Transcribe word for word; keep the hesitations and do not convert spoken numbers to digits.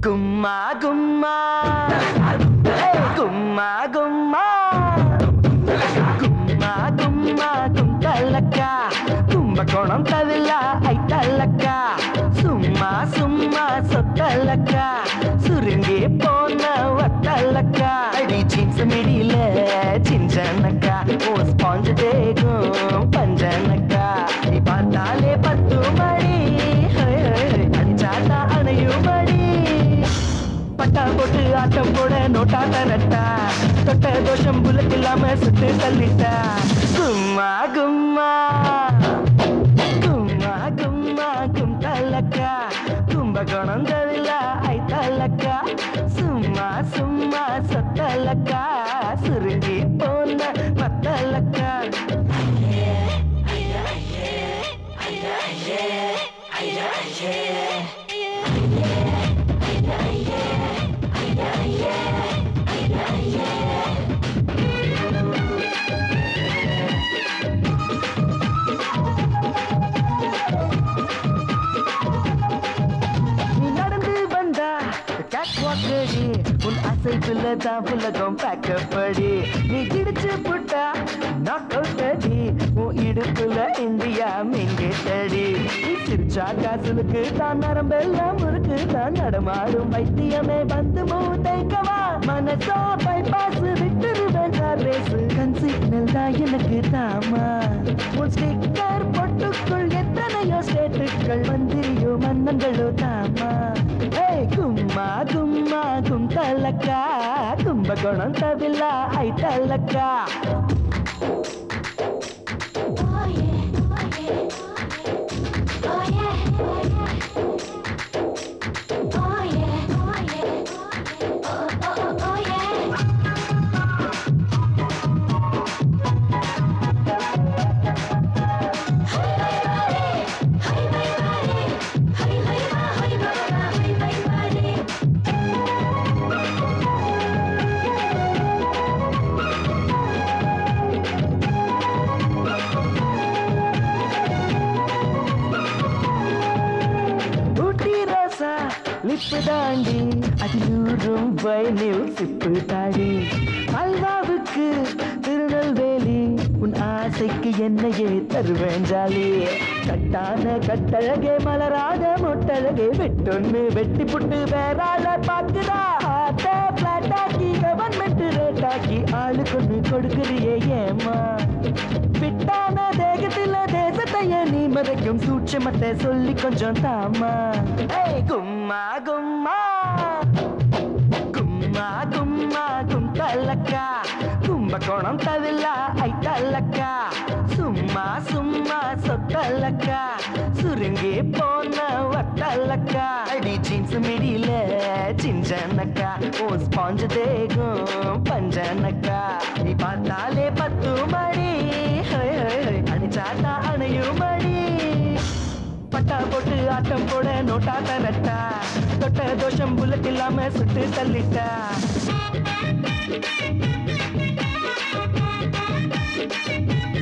கும்மா கும்மா கும்மா கும்மா கும்மா கும்மா குந்தலக்கா கும்பகோணம் தவிலா ஐத்தலக்கா சும்மா சும்மா சொத்தலக்கா சுருங்கி போன வத்தலக்கா அடி ஜீன்ஸ் மிடியில சிஞ்சனக்கா ஓ ஸ்பாஞ்சு தேகும் பஞ்சனக்கா நீ பார்த்தாலே பத்து மணி அடிச்சாட்டா அணையும் மணி பட்டா போட்டு ஆட்டம் போட நோட்டா தரட்டா தொட்ட தோஷம் புல்லட் இல்லாம சுட்டு தள்ளிட்டா கும்மா கும்மா கும்மா கும்மா குந்தலக்கா கும்பகோணம் தவிலா ஐத்தலக்கா சும்மா சும்மா சொத்தலக்கா சுருங்கி போன பத்தலக்கா உன் அசைப்புல தான் புலகம் பேக்கப்படி நீ கிடிச்சு புட்டா நாக் அவுட் அடி உன் இடுப்புல இந்தியா மின்கேட்டடி நீ சிரிச்சா காசுலுக்கு தான் நரம்பெல்லாம் முறுக்கு தான் நடமாடும் வைத்தியமே வந்து மூத்தைக்கவா மனசா பைபாஸ் விட்டுருவேன் ரேஸ் கண் சிக்னல் தான் எனக்கு தாமா உன் ஸ்டிக்கர் பொட்டுக்குள் எத்தனையோ ஸ்டேட்டுகள் மந்திரியோ மன்னங்களோ தாமா கும்மா கும்மா குந்தலக்கா கும்பகோணம் தவிலா ஐத்தலக்கா லிப்பு தாண்டி அது நூறும் வயலில் சிப்பு தாடி அல்வாவுக்கு திருநெல்வேலி உன் ஆசைக்கு என்னையே தருவேன் ஜாலி கட்டான கட்டழகே மலராத மொட்டழகே வெட்டொன்னு வெட்டி புட்டு வேறால பாக்குதா ஆத்த பிளாட்டாக்கி கவர்மெண்ட் ரேட்டாக்கி ஆளு கொண்டு கொடுக்குறியே ஏமா பிட்டான தேகத்தில தேசத்தைய நீ மறைக்கும் சூட்சமத்தை சொல்லி கொஞ்சம் தாமா கும்மா கும்மா கும்மா கும்மா குந்தலக்கா கும்பகோணம் தவிலா ஐத்தலக்கா சும்மா சும்மா சொத்தலக்கா சுருங்கி போன வத்தலக்கா அடி ஜீன்ஸ் மிடியில சிஞ்சனக்கா ஓ ஸ்பாஞ்சு தேகும் பஞ்சனக்கா நீ பார்த்தாலே பத்து மணி அடிச்சாட்டா அணையும் மணி பட்டா போட்டு ஆட்டம் போட நோட்டா தரட்டா தொட்ட தோஷம் புல்லட் இல்லாம சுட்டு தள்ளிட்டா